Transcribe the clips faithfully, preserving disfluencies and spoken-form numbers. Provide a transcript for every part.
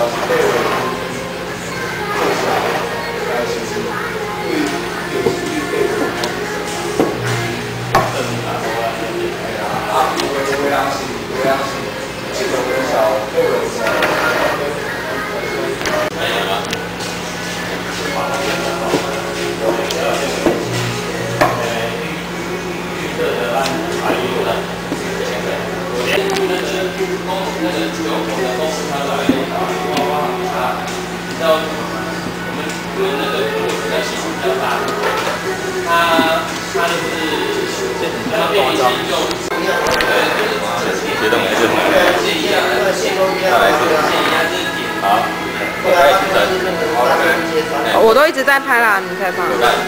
小时被我做起来，那其实会有数据被我们证明啊，哎呀，啊，微微量性，微量性，这个微小被我们哎呀，把它变成好的，预测的按排列的。 那个公那个九孔的公司，它来打娃娃它，你知道我们因为那个公司的系数比较大，它它就是它变一些用，对，就是别动没事，线一样，线都一样，再来一次，线一样，这是点。好，开始整。好， 我都一直在拍啦，你才放。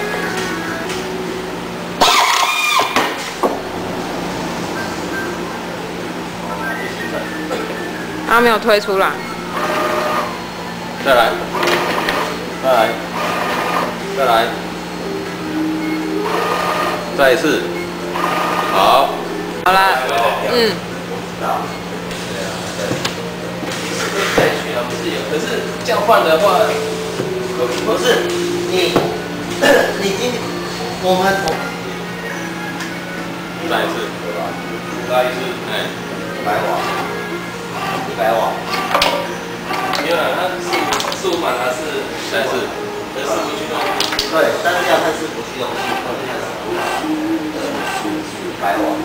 他没有推出来。 再来，再来，再来，再一次。好。 好啦，嗯。 再去啊，不是有，可是这样换的话， 不是你，你今我们再一次，对吧？再一次，哎，一百瓦。 一百瓦，没有了，它四四五版它是三四，这四不驱动。对，但是要看四不驱动器，或者看四五，四百瓦。